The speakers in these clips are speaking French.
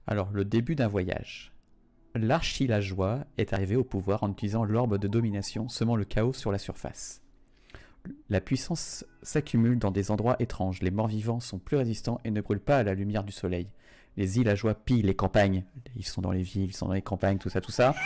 Alors, le début d'un voyage. L'archilageois est arrivé au pouvoir en utilisant l'orbe de domination, semant le chaos sur la surface. La puissance s'accumule dans des endroits étranges. Les morts-vivants sont plus résistants et ne brûlent pas à la lumière du soleil. Les villageois pillent les campagnes. Ils sont dans les villes, ils sont dans les campagnes, tout ça, tout ça.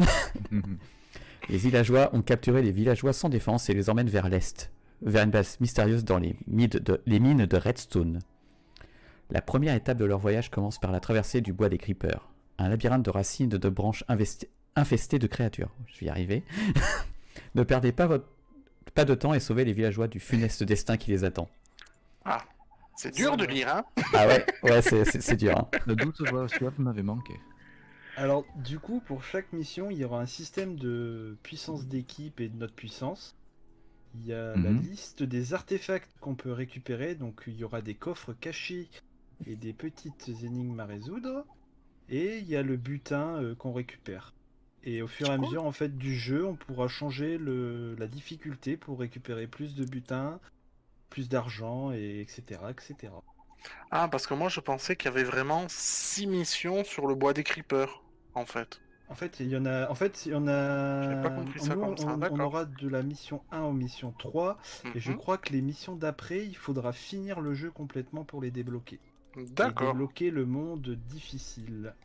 Les villageois ont capturé les villageois sans défense et les emmènent vers l'est, vers une base mystérieuse dans les mines de Redstone. La première étape de leur voyage commence par la traversée du bois des Creepers, un labyrinthe de racines et de branches infestées de créatures. Je vais y arriver. Ne perdez pas de temps et sauvez les villageois du funeste destin qui les attend. Ah, c'est dur de lire, hein. Ah ouais, c'est dur. Hein. Le doute, celui-là m'avait manqué. Alors, du coup, pour chaque mission, il y aura un système de puissance d'équipe et de note puissance. Il y a la liste des artefacts qu'on peut récupérer, donc il y aura des coffres cachés et des petites énigmes à résoudre. Et il y a le butin qu'on récupère. Et au fur et à mesure en fait du jeu, on pourra changer la difficulté pour récupérer plus de butin, plus d'argent, et etc., etc. Ah, parce que moi je pensais qu'il y avait vraiment 6 missions sur le bois des creepers, en fait. En fait, il y en a. J'avais pas compris ça Nous, comme ça, on d'accord. aura de la mission 1 aux missions 3. Et je crois que les missions d'après, il faudra finir le jeu complètement pour les débloquer. D'accord. Et débloquer le monde difficile.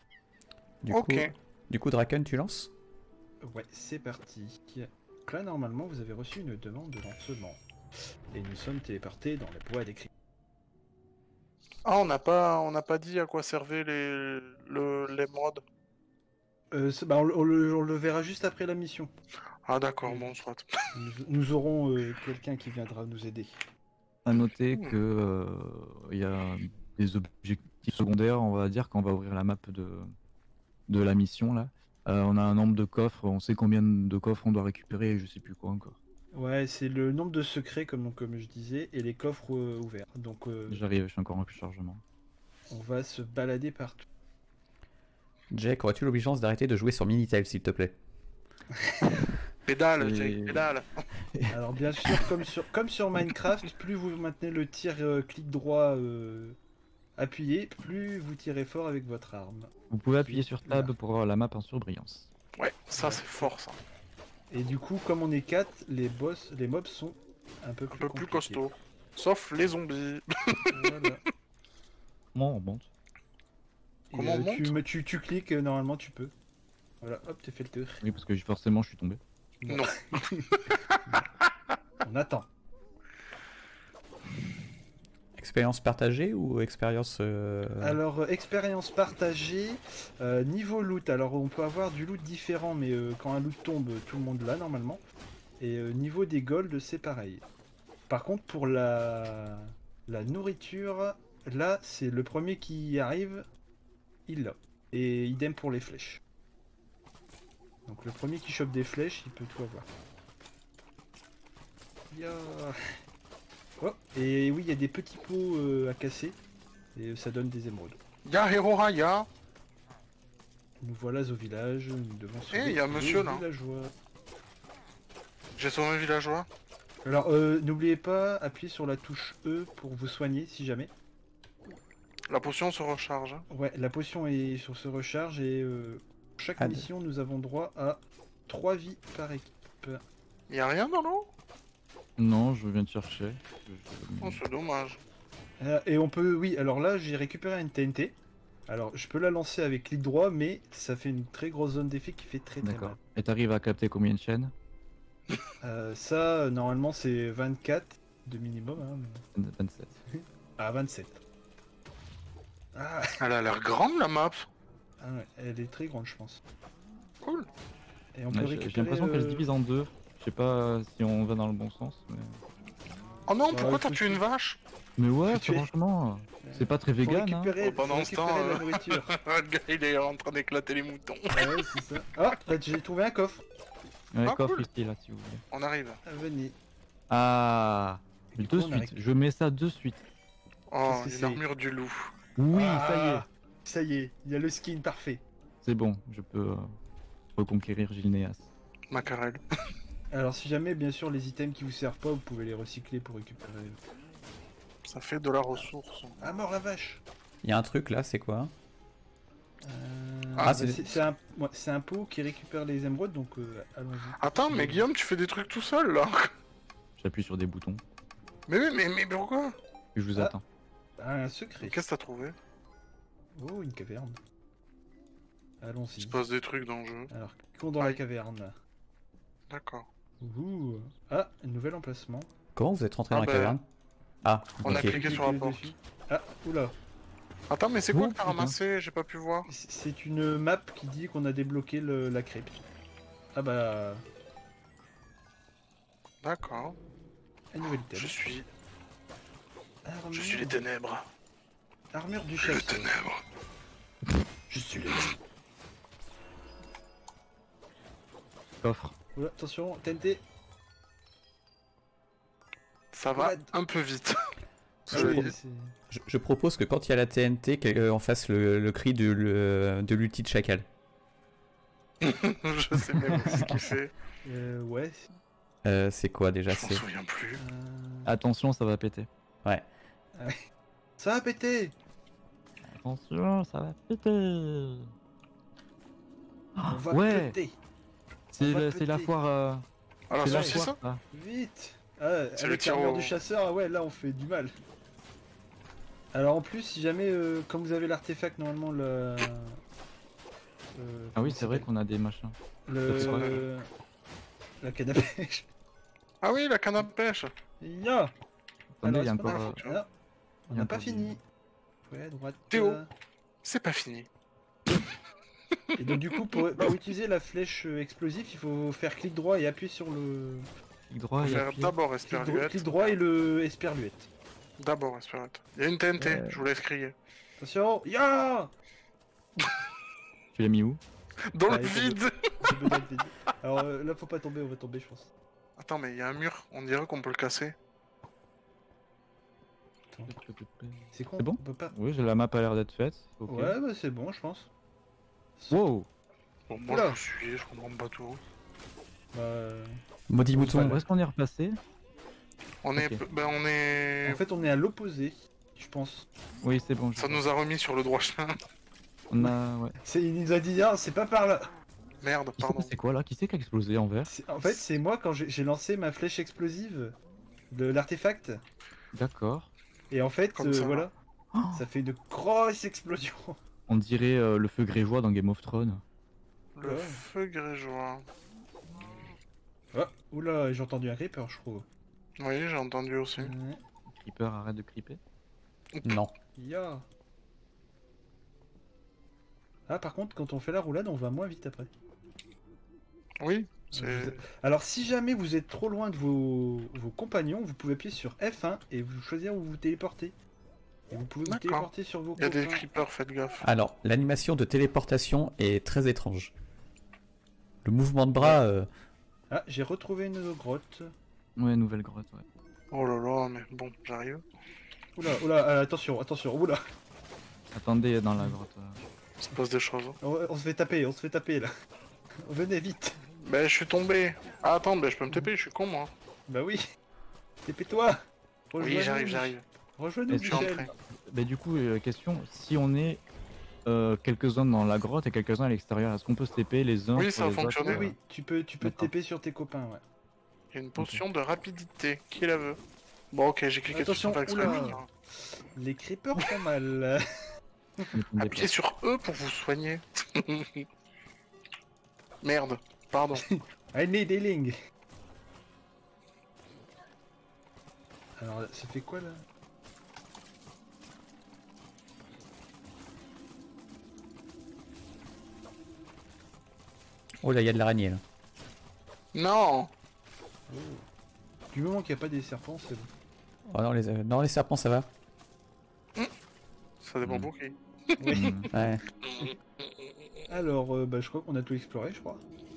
Du coup, Draken, tu lances? Ouais, c'est parti. Donc là, normalement, vous avez reçu une demande de lancement. Et nous sommes téléportés dans le bois des cris. Ah, on n'a pas dit à quoi servaient l'émeraude. On le verra juste après la mission. Ah d'accord, bon, soit. Nous aurons quelqu'un qui viendra nous aider. À noter que y a des objectifs secondaires, on va dire, quand on va ouvrir la map de la mission là. On a un nombre de coffres, on sait combien de coffres on doit récupérer, et je sais plus quoi encore. Ouais, c'est le nombre de secrets comme je disais, et les coffres ouverts. Donc j'arrive, je suis encore en chargement. On va se balader partout. Jack, aurais-tu l'obligeance d'arrêter de jouer sur Minitel, s'il te plaît? Pédale, Jack, pédale. Alors bien sûr, comme sur Minecraft, plus vous maintenez le tir clic droit appuyé, plus vous tirez fort avec votre arme. Vous pouvez appuyer sur Tab pour avoir la map en surbrillance. Ouais, ça c'est fort ça. Et du coup, comme on est 4, les mobs sont un peu plus costauds. Sauf les zombies. Voilà. Comment on remonte? Comment on monte? Tu cliques, normalement tu peux. Voilà, hop, t'as fait le tour. Oui, parce que forcément je suis tombé. Non. On attend. Expérience partagée ou expérience... Alors, expérience partagée, niveau loot. Alors, on peut avoir du loot différent, mais quand un loot tombe, tout le monde l'a normalement. Et niveau des golds, c'est pareil. Par contre, pour la nourriture, là, c'est le premier qui arrive, il l'a. Et idem pour les flèches. Donc, le premier qui chope des flèches, il peut tout avoir. Oh, et oui, il y a des petits pots à casser, et ça donne des émeraudes. Ya Herohaya. Nous voilà au village, nous devons sauver il y a un monsieur là. Villageois. J'ai sauvé un villageois. Alors, n'oubliez pas, appuyez sur la touche E pour vous soigner si jamais. La potion se recharge. Ouais, la potion est sur se recharge et chaque mission, nous avons droit à 3 vies par équipe. Y a rien dans l'eau? Non, je viens de chercher. Oh, c'est dommage. Et on peut, oui, alors là, j'ai récupéré une TNT. Alors, je peux la lancer avec clic droit, mais ça fait une très grosse zone d'effet qui fait très mal. D'accord. Et t'arrives à capter combien de chaînes? Ça, normalement, c'est 24 de minimum. Hein. 27. Ah, 27. Ah. Elle a l'air grande la map. Ah ouais, elle est très grande, je pense. Cool. Et on peut J'ai l'impression qu'elle se divise en deux. Je sais pas si on va dans le bon sens. Mais... Oh non, pourquoi t'as tué une vache? Mais ouais, franchement, c'est pas très vegan. Récupérer, pendant ce temps, la nourriture. le gars il est en train d'éclater les moutons. Ah ouais, c'est ça. Ah, j'ai trouvé un coffre. Ouais, coffre cool. ici là si vous voulez. On arrive. Venez. Ah, Et de suite. Je mets ça de suite. Oh, Qu'est-ce que une c'est? armure du loup. Oui, Ça y est, il y a le skin parfait. c'est bon, je peux reconquérir Gilnéas. Macarel. Alors si jamais, bien sûr, les items qui vous servent pas, vous pouvez les recycler pour récupérer. Ça fait de la ressource. Ah mort la vache. Il y a un truc là, c'est quoi? Ah, c'est un pot qui récupère les émeraudes, donc allons-y. Attends, mais Guillaume, tu fais des trucs tout seul là. J'appuie sur des boutons. Mais pourquoi? Et je vous Ah. attends. Un secret. Qu'est-ce que t'as trouvé? Oh, une caverne. Il Allons-y. se passe des trucs dans le jeu. Alors, cliquons dans la Aïe. caverne. D'accord. Ouh. Ah, un nouvel emplacement. Comment vous êtes rentré Ah dans la bah, caverne? Ah, On a ok. cliqué sur la porte. dessus. Ah, oula. Attends, mais c'est quoi Oh, que t'as putain. ramassé? J'ai pas pu voir. C'est une map qui dit qu'on a débloqué la crypte. Ah bah, D'accord. un nouvel item. Je suis Armure, les ténèbres. armure du Les chasseur. ténèbres. Je suis le... Coffre. Oula, attention, TNT. Ça va Ouais. un peu vite. Ah Je oui, crois- c'est- Je propose que quand il y a la TNT, qu'on fasse le cri de l'ulti de chacal. Je sais même pas ce qu'il fait. ouais. C'est quoi déjà? Je m'en souviens plus. Attention, ça va péter. Ça a pété. Attention, ça va péter. On va ouais, péter. c'est va c'est la péter. foire. Ah, la c'est la saucisse? foire, ça. Vite. Ah, C'est le avec tir l'armure au- du chasseur, ah ouais, là on fait du mal. Alors en plus, si jamais, comme vous avez l'artefact, normalement le... Ah oui, c'est vrai qu'on a des machins. Le... c'est vrai. La canne à pêche. Ah oui, la canne à pêche. Ya. Attendez, Alors, il y a est-ce qu'on encore. a- Ah, on il y a n'a pas encore fini. Ouais, droite. Théo. C'est pas fini. Et donc du coup, pour utiliser la flèche explosive, il faut faire clic droit et appuyer sur le... Clic droit et Faire appuyer. d'abord Clic, Esperluette. clic droit et le esperluette. D'abord Esperluette. Il y a une TNT, Ouais. je vous laisse crier. Attention. Ya. Tu l'as mis où? Dans Ah, le il est vide. J'ai besoin de vide. Alors là, faut pas tomber, on va tomber, je pense. Attends, mais il y a un mur, on dirait qu'on peut le casser. C'est con, C'est bon on peut pas... Oui, la map a l'air d'être faite. Ok. Ouais, bah c'est bon, je pense. Wow. Bon, moi Oula. je vous suis, je comprends pas tout. Bah, Maudit mouton. Où est-ce qu'on est repassé? On est... Ok. Ben on est... en fait, on est à l'opposé, je pense. Oui, c'est bon. Ça nous a remis sur le droit chemin. On a. Ouais. Il nous a dit, ah, c'est pas par là. Merde, Qui pardon. c'est quoi là? Qui c'est qui a explosé en vert? En fait, c'est moi quand j'ai lancé ma flèche explosive de l'artefact. D'accord. Et en fait, Comme ça. voilà, Oh, ça fait une grosse explosion. on dirait le feu grégeois dans Game of Thrones. Le Ouais. feu grégeois. Oh, oula, j'ai entendu un creeper, je trouve. Oui, j'ai entendu aussi. Ouais. Creeper, arrête de creeper. Non. Ya. Ah, par contre, quand on fait la roulade, on va moins vite après. Oui, c'est... Alors, si jamais vous êtes trop loin de vos compagnons, vous pouvez appuyer sur F1 et vous choisir où vous téléportez. Et vous pouvez vous D'accord. téléporter sur vos Il y a des copains. creepers, faites gaffe. Alors, l'animation de téléportation est très étrange. Le mouvement de bras, Ah, j'ai retrouvé une grotte. Ouais, nouvelle grotte, ouais. Oh là là, mais bon, j'arrive. Oula, oula, attention, attention, oula. Attendez dans la grotte. Il se passe des choses. On se fait taper là. Venez vite. Ben, je suis tombé. Ah, attends, ben, je peux me taper, je suis con, moi. Bah oui. TP-toi. Oui, j'arrive. Rejoins-nous, Et je suis en Michel. train. Bah, du coup, question, si on est quelques-uns dans la grotte et quelques-uns à l'extérieur, est-ce qu'on peut se TP les uns Oui, sur ça a les autres, fonctionné. Oui, oui, tu peux te D'accord. TP sur tes copains, ouais. Il y a une potion de rapidité. Qui la veut? Bon, ok, j'ai cliqué Attention, dessus pour oula. exprès. Les creepers font mal. Ne Appuyez sur E pour vous soigner. Merde, pardon. I need healing. Alors, ça fait quoi là? oh là, il y a de l'araignée là. Non. Du moment qu'il n'y a pas des serpents, c'est bon. Oh non, les serpents ça va. Ça dépend Hmm. pour qui. Oui. Ouais. Alors, bah, je crois qu'on a tout exploré, je crois.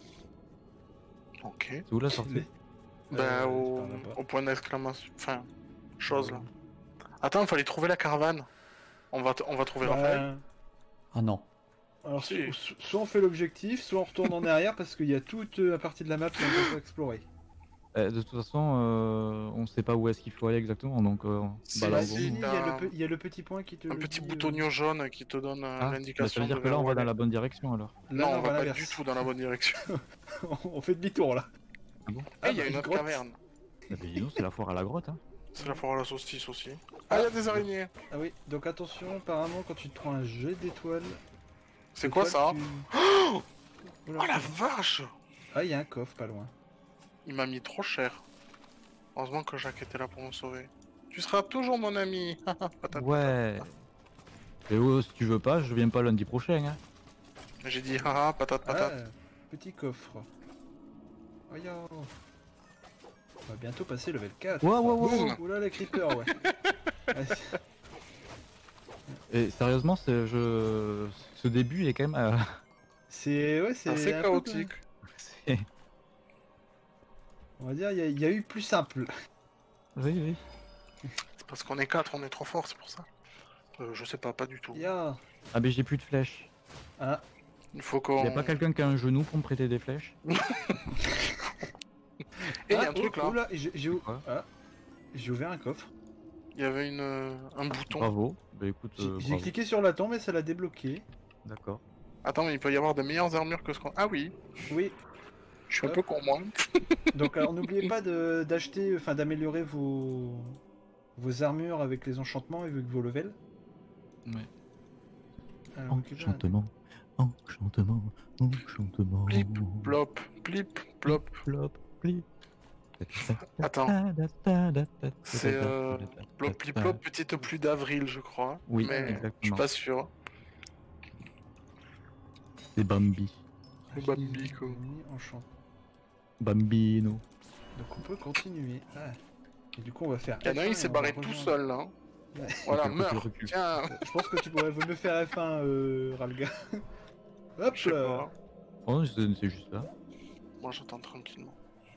Ok. C'est où la sortie? Les- Bah, c'est par là-bas. au point d'exclamation. Enfin, chose là. Attends, il fallait trouver la caravane. On va trouver Raphaël. Bah, Ah non. alors, Si. soit on fait l'objectif, soit on retourne en arrière parce qu'il y a toute la partie de la map qu'on peut pas explorer. De toute façon, on sait pas où est-ce qu'il faut aller exactement, donc Si, bah là, bah, en si, gros, Il y, a t'as il y a le petit point qui te un le petit dit, boutonnier jaune qui te donne Ah, bah, ça l'indication veut dire de que là vers on où va dans aller. la bonne direction alors. Là, Non, on va pas l'inverse. du tout dans la bonne direction. On fait demi-tour là. Ah bon? Eh, il y a bah, une autre grotte. caverne. Ah, bah, dis donc, c'est la foire à la grotte, hein. C'est la foire à la saucisse aussi. Ah, il y a des araignées. Ah oui, donc attention, apparemment, quand tu te prends un jet d'étoiles. C'est quoi ça Oula. Oh la vache! Ah, il y a un coffre pas loin. Il m'a mis trop cher. Heureusement que Jacques était là pour me sauver. Tu seras toujours mon ami. Patate, Ouais. Et oh, si tu veux pas, je viens pas lundi prochain, hein. patate. J'ai dit haha, patate, patate. Ah, petit coffre. Aïe. On va bientôt passer level 4. Ouais, ouais, ouais, Boum. ouais. Oula, les creepers, ouais. Et sérieusement, ce début il est quand même. C'est Assez un peu chaotique. c'est- On va dire, il y a eu plus simple. Oui, oui. C'est parce qu'on est 4, on est trop fort, c'est pour ça. Je sais pas, pas du tout. Ya. Ah, mais j'ai plus de flèches. Ah, Il faut qu'on. Y'a pas quelqu'un qui a un genou pour me prêter des flèches? Et il y a ah, un truc là. oula, quoi j'ai ouvert un coffre. Il y avait un bouton. Bravo. Bah écoute, J'ai bravo. cliqué sur la tombe et ça l'a débloqué. D'accord. Attends, mais il peut y avoir de meilleures armures que ce qu'on. Ah oui, Oui. je suis un Hop. peu con moi. Donc alors n'oubliez pas d'acheter, enfin d'améliorer vos armures avec les enchantements et avec vos levels. Ouais. Alors, occupez un- Enchantement, enchantement, enchantement. Plip, plop, plip, plop. Plop, plip. Attends. C'est plop, plip, plop, petite pluie d'avril, je crois. Oui, mais je suis exactement. pas sûr. C'est Bambi. Le Bambi, quoi. Enchantement. Bambino. Donc on peut continuer. Ah. Et du coup on va faire. Il y en a un, F1 il s'est et on va barré tout rejoindre- seul là. Ouais. Voilà, Recule, meurs. recule. Tiens, Je pense que tu pourrais vaut mieux faire F1, Ralga. Hop je sais là. pas. Oh, c'est juste là. Moi j'attends tranquillement.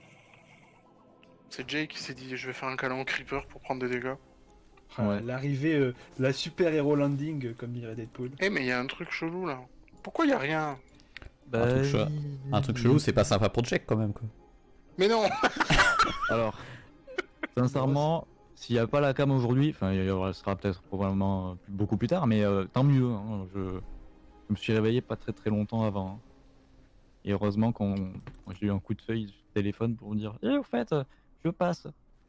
C'est Jay qui s'est dit je vais faire un câlin au creeper pour prendre des dégâts. Ah, Ouais. L'arrivée, la super héros landing, comme dirait Deadpool. Eh mais il y a un truc chelou là. Pourquoi il y a rien? Un truc chelou, c'est pas sympa pour Jack quand même quoi. Mais non. Alors, sincèrement, s'il n'y a pas la cam aujourd'hui, enfin, il y aura- sera peut-être probablement beaucoup plus tard, mais tant mieux. Hein, je me suis réveillé pas très très longtemps avant. Hein. Et heureusement moi, j'ai eu un coup de feuille sur le téléphone pour me dire au fait, je passe.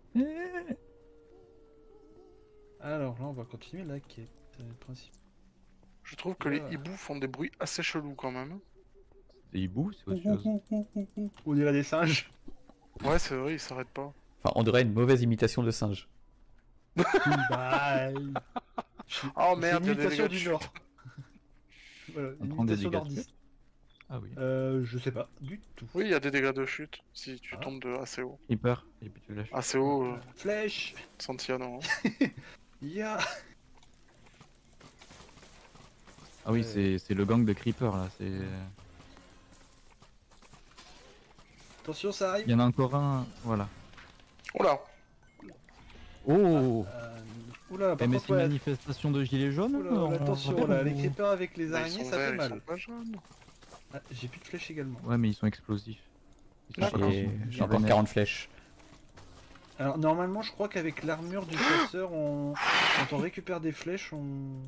Alors là on va continuer la quête principale. Je trouve que les hiboux font des bruits assez chelous quand même. C'est hibou, c'est autre chose. On dirait des singes. Ouais c'est vrai, ils s'arrêtent pas. Enfin, on dirait une mauvaise imitation de singe. Bye. Oh merde, il y a c'est une des imitation dégâts de du chute. Nord. Voilà, On une prend des imitation dégâts de nordiste. Ah oui. Je sais pas du tout. Oui, il y a des dégâts de chute si tu Ah. tombes de assez haut. Creeper, et puis tu lâches. Assez haut, Flèche. Santiano. Hein. Ya. Ah oui, c'est le gang de Creeper là. Attention ça arrive. Il y en a encore un, voilà. Oh là. Oh. Oula, par Mais contre, c'est une ouais, manifestation de gilets jaunes. oula, on- attention là, les creepers avec les Bah, ils araignées sont ça verts, fait ils mal. sont pas jaunes. Ah, j'ai plus de flèches également. Ouais, mais ils sont explosifs. Ils sont D'accord. Et explosifs. j'ai encore 40 flèches. Alors normalement je crois qu'avec l'armure du chasseur, quand on récupère des flèches, on...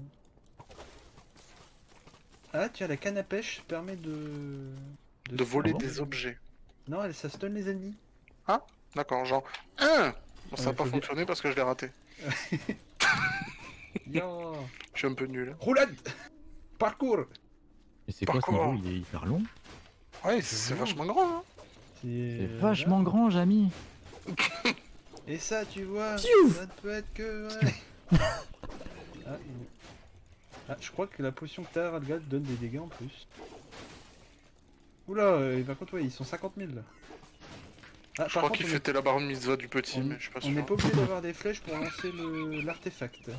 Ah tiens, la canne à pêche permet De voler bon des objets. Non, ça stun les ennemis. D'accord, genre. Bon, ça Ouais, a pas faut fonctionné parce que je l'ai raté. Ya. Je suis un peu nul. Roulade. Parcours. Mais c'est quoi ce Parcours. niveau? Il est hyper long. Ouais, c'est vachement grand. Hein. C'est vachement grand, Jamy. Et ça, tu vois, Piouf. ça ne peut être que... ouais. Je crois que la potion que t'as, Ralga, te donne des dégâts en plus. Oula, par contre, ouais, ils sont 50 000 là. Ah, Je crois qu'il on est- fêtait la bar mitzvah du petit, on- mais je suis pas on n'est sûr. pas obligé d'avoir des flèches pour lancer l'artefact.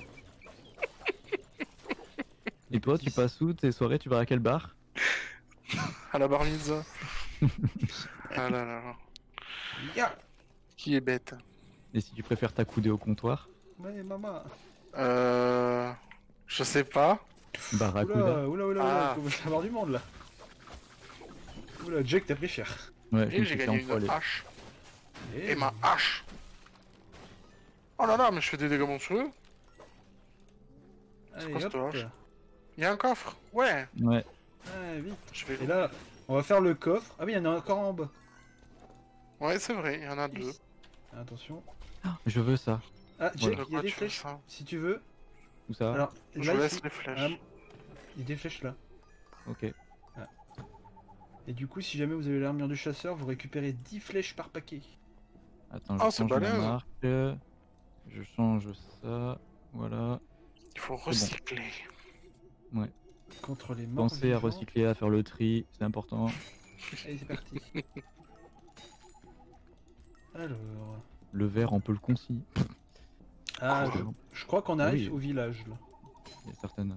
Et toi, tu passes où tes soirées? Tu vas à quel bar? À la bar mitzvah. Ah là là. Ya. Qui est bête. Et si tu préfères t'accouder au comptoir? Ouais, maman. Je sais pas. Barracuda. Oula, Ah. il commence à y avoir du monde là. Oula, Jack, t'as pris cher. Ouais, je Et me j'ai suis fait gagné empoiler. une hache. Et ma hache. Oh là là, mais je fais des dégâts monstrueux. Allez, quoi, hop. cette hache? Il y a un coffre. Ouais. Ouais. Ah, vite. Je vais. Et là, on va faire le coffre. Ah oui, il y en a encore en bas. Ouais, c'est vrai, il y en a deux. Attention. Je veux ça. Ah, Jack, De il y a quoi des tu fais flèches. ça? Si tu veux. Où ça? Alors, Je là, laisse ici. les flèches. Ah, il y a des flèches là. Ok. Et du coup, si jamais vous avez l'armure du chasseur, vous récupérez 10 flèches par paquet. Attends, Ah, je c'est change ma balèze. marque. Je change ça. Voilà. Il faut recycler. Contre les morts Pensez à vivants. recycler, à faire le tri, c'est important. Allez, c'est parti. Alors. Le verre, on peut le consigner. Ah, Ah, je crois qu'on Ah arrive oui. au village là. Il y a certaines.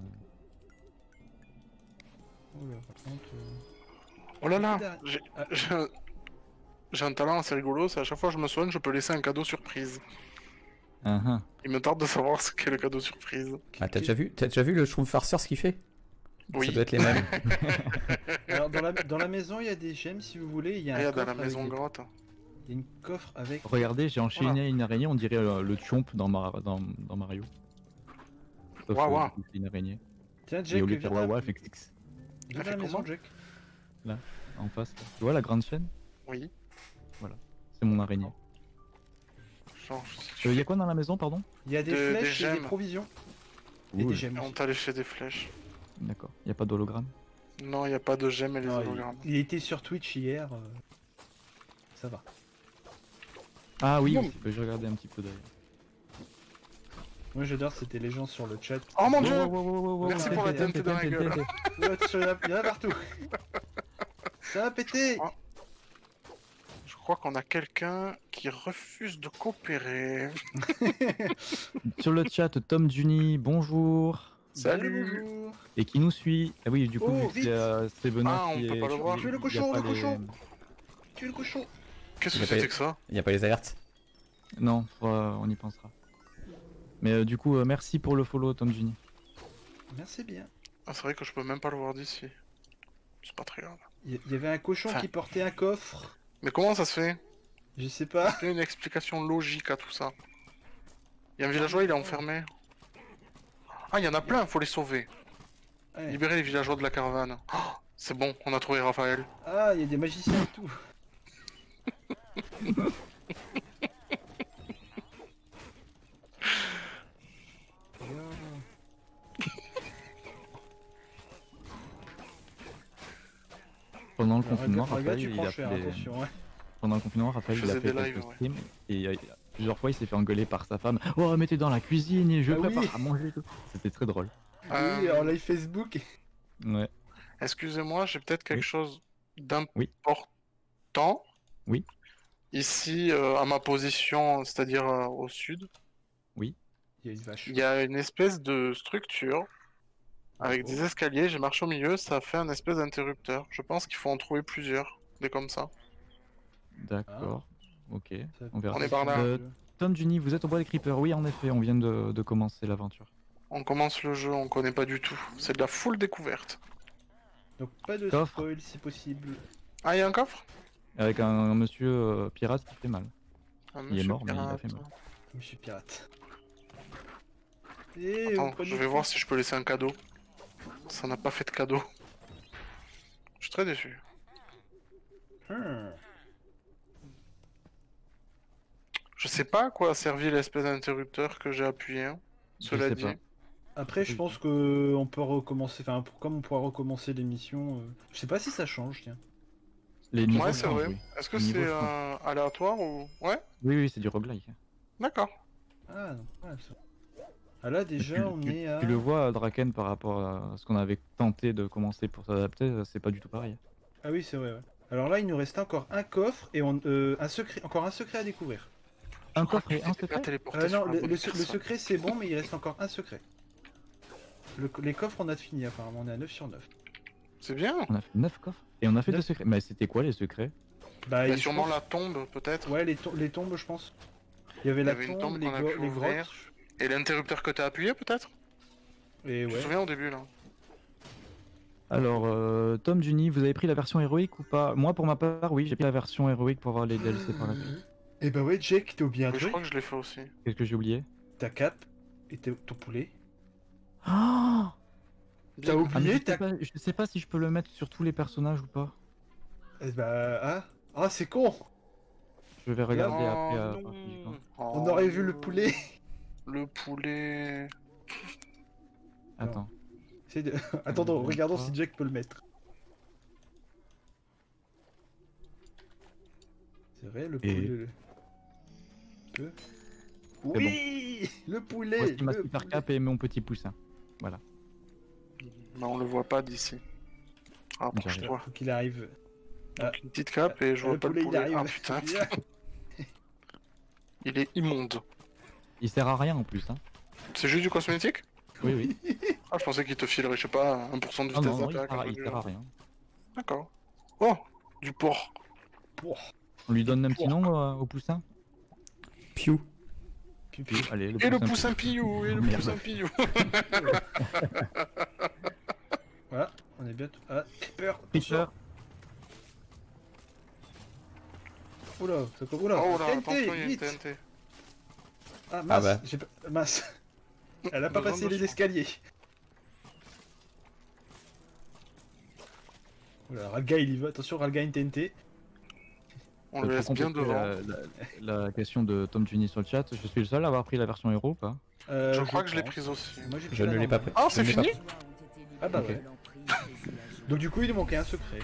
Oh là, par contre. Oh là là, Derrière. j'ai Ah. j'ai- j'ai un talent assez rigolo, c'est à chaque fois que je me soigne, je peux laisser un cadeau surprise. Ah, ah. Il me tarde de savoir ce qu'est le cadeau surprise. Ah, t'as déjà vu le Schtroumpf farceur ce qu'il fait? Oui. Ça doit être les mêmes. Alors dans la maison il y a des gemmes si vous voulez. Il y a un Regarde dans coffre la maison avec des- grotte. Il y a une coffre avec. Regardez, j'ai enchaîné Voilà. une araignée, on dirait le Chomp dans Mario. Sauf Waouh, que, waouh. du coup, c'est une araignée. Tiens Et Jack, au lieu de viens faire waouh, dans- elle fait X viens dans fait la maison comment Jack. en face. Là. Tu vois la grande chaîne? Oui. C'est mon araignée. Genre, si tu Il y a fais- quoi dans la maison, pardon? Il y a des Des flèches et des gemmes. provisions. Et Cool. des gemmes. on aussi. t'a léché des flèches. D'accord. Il n'y a pas d'hologramme? Non, il n'y a pas de gemmes et les Non, hologrammes. il était sur Twitch hier. Ça va. Ah oui, Boum. je regardais un petit peu d'ailleurs. Moi j'adore, c'était les gens sur le chat. Oh mon Wow, dieu! wow, wow, wow, wow, Merci wow, pour la TNT, TNT dans la TNT, gueule. TNT. Ouais, attention, il y en a partout. Ça a pété. Ah. Je crois qu'on a quelqu'un qui refuse de coopérer. Sur le chat, Tom Juni, bonjour. Salut! Bonjour. Et qui nous suit. Ah oui, du coup, Oh, vu que vite. c'est Benoît Ah, on qui peut est... pas le voir. Tuez le il y a cochon, pas le cochon. les- Tu es le cochon. Qu'est-ce Il que y a pas- c'était que ça? Il n'y a pas les alertes. Non, on y pensera. Mais du coup, merci pour le follow, Tom Juni. Merci bien. Ah, c'est vrai que je peux même pas le voir d'ici. C'est pas très grave. Il y avait un cochon Enfin. qui portait un coffre. Mais comment ça se fait? Je sais pas. Il y a une explication logique à tout ça. Il y a un villageois, il est enfermé. Ah, il y en a plein, faut les sauver. Ouais. Libérer les villageois de la caravane. Oh, c'est bon, on a trouvé Raphaël. Ah, il y a des magiciens et tout. Pendant le Alors, confinement, regarde, Raphaël, tu il prends a cher, fait... attention. Ouais. Pendant le confinement, Raphaël, Je il a faisais fait des quelques lives, ouais. streams et plusieurs fois, il s'est fait engueuler par sa femme. Oh, mettez dans la cuisine et je Ah oui. prépare à manger. et tout. C'était très drôle. Oui, en live Facebook. Ouais. Excusez-moi, j'ai peut-être quelque Oui. chose Oui. d'important. Oui. Ici, à ma position, c'est-à-dire au sud, Il y a une vache. il y a une espèce de structure avec Oh. des escaliers. J'ai marché au milieu, ça fait un espèce d'interrupteur. Je pense qu'il faut en trouver plusieurs, des comme ça. D'accord. Ok. Ça- On verra. On est par là. Tom Juni, vous êtes au bois des creepers? Oui, en effet, on vient de commencer l'aventure. On commence le jeu, on connaît pas du tout. C'est de la full découverte. Donc pas de Coffre. spoil si possible. Ah, il y a un coffre? Avec un monsieur pirate qui fait mal. Un Il est monsieur mort, mais il a pirate. fait mal. Monsieur pirate. Et Attends, je vais voir si je peux laisser un cadeau. Ça n'a pas fait de cadeau. Je suis très déçu. Je sais pas à quoi a servi l'espèce d'interrupteur que j'ai appuyé, hein, Je cela sais dit. pas. Après, je pense que on peut recommencer. Enfin, comme on pourra recommencer l'émission. Je sais pas si ça change, tiens. Les niveaux Ouais, c'est changent, vrai. oui. Est-ce que Le niveau c'est change. aléatoire ou... Ouais, Oui, oui, c'est du roguelike. d'accord. Ah non, ouais, ça. Ah là déjà, on est à. Tu le vois, Draken, par rapport à ce qu'on avait tenté de commencer pour s'adapter, c'est pas du tout pareil. Ah oui, c'est vrai. Ouais. Alors là, il nous reste encore un coffre et un secret, encore un secret à découvrir. Un Je crois coffre que et tu un t'es pas secret? téléporté Non, sur la le bonne personne. secret c'est bon, mais il reste encore un secret. Les coffres, on a fini apparemment, on est à 9 sur 9. C'est bien. On a fait 9 coffres et on a fait 2 Neuf. secrets. Mais c'était quoi les secrets? Bah, Mais je sûrement pense- la tombe, peut-être. Ouais, les tombes, je pense. Il y avait Il y la avait une tombe, tombe les, qu'on a pu les ouvrir. grottes. Et l'interrupteur que t'as appuyé, peut-être? Et Tu te ouais. souviens au début, là? Alors, Tom Juni, vous avez pris la version héroïque ou pas? Moi, pour ma part, oui, j'ai pris la version héroïque pour avoir les DLC par la suite. Eh bah ouais, Jake, t'as oublié un Oui, je truc. crois que je l'ai fait aussi. Qu'est-ce que j'ai oublié? Ta cape et ton poulet. Ah, T'as Bim. oublié je sais pas si je peux le mettre sur tous les personnages ou pas. Eh bah, ah, ah c'est con. Je vais regarder après. Oh par fiche, non. hein. On Oh aurait vu non. le poulet. Le poulet. Attends. Attendons, Je regardons sais si pas. Jack peut le mettre. C'est vrai, le Et- poulet. Peut. Oui, le poulet. Voici ma le super poulet. cape et mon petit poussin. Mais on le voit pas d'ici. Ah, J'arrive. approche-toi. Faut qu'il arrive. Donc une petite cape et je vois pas le il poulet. arrive. Ah putain, il est immonde. Il sert à rien en plus. Hein. C'est juste du cosmétique? Oui, oui. Ah, je pensais qu'il te filerait, je sais pas, 1% de Non, vitesse non, il d'attaque. sert, un il truc sert à du rien. genre. D'accord. Oh, du porc. On lui donne un petit nom au poussin. Piou. Pipi. Allez, Et le poussin. poussin pillou, et le Merde. poussin pillou. Voilà, on est bien. Ah, Creeper. Creeper. Oula, ça comme. Oula, Oh là, TNT, attention, il y a une vite. TNT. Ah mince, bah. j'ai pas... mince. Elle a pas Besoin passé de les soin. escaliers. Oula, Ralga il y va, attention Ralga une TNT. On le laisse Pour bien compléter devant. la question de Tom Juni sur le chat, je suis le seul à avoir pris la version héros ou pas? Je crois que je l'ai pense. prise aussi. Moi, j'ai pris Je la ne l'ai pas normale. pris. Ah, je c'est ne l'ai pas fini? pris. Ah bah Ok. ouais. Donc du coup il nous manquait un secret.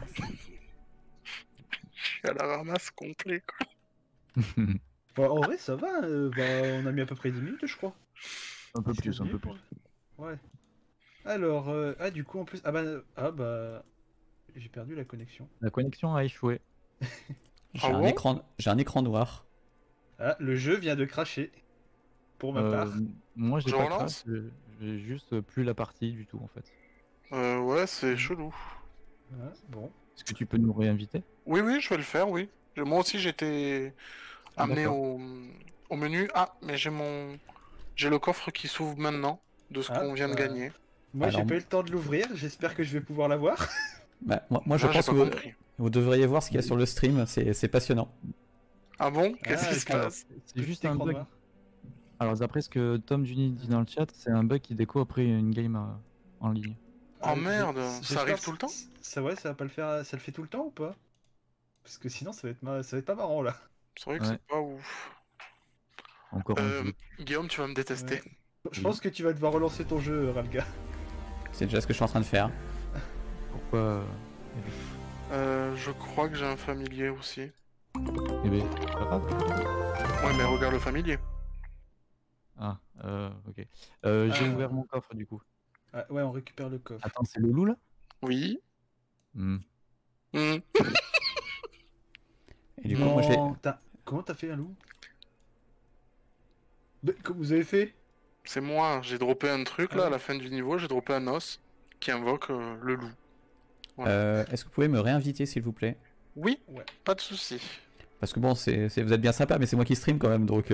Je suis à la ramasse complet, quoi. Bah, en vrai ça va, bah, on a mis à peu près 10 minutes je crois. Un peu 10 plus, un peu minutes, plus. Ouais. Alors, ah du coup en plus, ah bah, j'ai perdu la connexion. La connexion a échoué. J'ai Ah un bon écran, j'ai un écran noir. Ah, le jeu vient de cracher. Pour ma part. Moi, j'ai Je pas relance crash, j'ai juste plus la partie du tout en fait. Ouais, c'est chelou. Ah, bon. Est-ce que tu peux nous réinviter? Oui, oui, je vais le faire, oui. Moi aussi, j'étais amené D'accord. au menu. Ah, mais j'ai le coffre qui s'ouvre maintenant de ce Ah, qu'on vient de gagner. Moi j'ai Alors, pas eu le temps de l'ouvrir, j'espère que je vais pouvoir l'avoir. Bah, moi je Moi, j'ai pense pas que compris. vous devriez voir ce qu'il y a sur le stream, c'est passionnant. Ah bon? Qu'est-ce Ah, qui se d'accord. passe? C'est juste un écran bug. noir. Alors d'après ce que Tom Juni dit dans le chat, c'est un bug qui déco après une game en ligne. Oh merde, j'espère ça arrive que tout le temps? Ça ouais, ça va pas le faire, ça le fait tout le temps ou pas? Parce que sinon ça va être pas marrant là. C'est vrai que Ouais. c'est pas ouf. Encore un jeu. Guillaume, tu vas me détester. Ouais. Je pense que tu vas devoir relancer ton jeu, Ralga. C'est déjà ce que je suis en train de faire. Pourquoi Je crois que j'ai un familier aussi. Eh ben, c'est pas grave. Ouais, mais regarde le familier. Ah, ok. J'ai Ah. ouvert mon coffre du coup. Ah, ouais, on récupère le coffre. Attends, c'est le loup là? Oui. Hmm. Hmm. Et du coup, moi j'ai. Comment t'as fait un loup? Comment vous avez fait? C'est moi, j'ai droppé un truc Ah là à ouais. la fin du niveau, j'ai droppé un os qui invoque le loup. Est-ce que vous pouvez me réinviter s'il vous plaît? Oui, Ouais. pas de souci. Parce que bon, vous êtes bien sympa, mais c'est moi qui stream quand même, donc.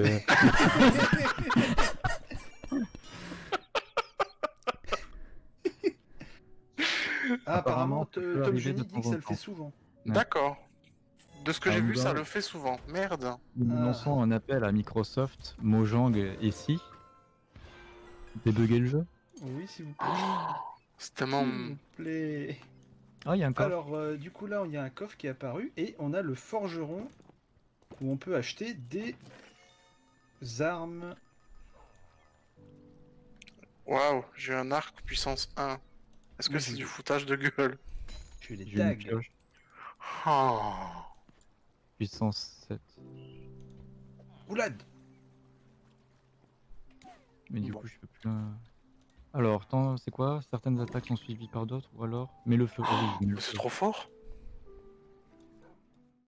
Ah, apparemment, ça peut Tom arriver Jenny de dit temps que en ça le fait temps. souvent. Ouais. D'accord. De ce que j'ai Alors, vu, nous ça allons- le fait souvent. Merde. Nous Ah. lançons un appel à Microsoft, Mojang et Si. Débugger le jeu. Oui, s'il vous plaît. C'est tellement. S'il vous plaît. Ah, il y a un coffre. Alors, du coup, là, il y a un coffre qui est apparu et on a le forgeron où on peut acheter des armes. Waouh, j'ai un arc puissance 1. Est-ce que Moi, c'est j'ai- du foutage de gueule? J'ai les J'ai une dagues. pioche, Oh. puissance 7. Oulad. Mais du Bon. coup, je peux plus. Alors, c'est quoi? Certaines attaques sont suivies par d'autres, ou alors. Mais le feu. Ah oui, mais le C'est feu. trop fort.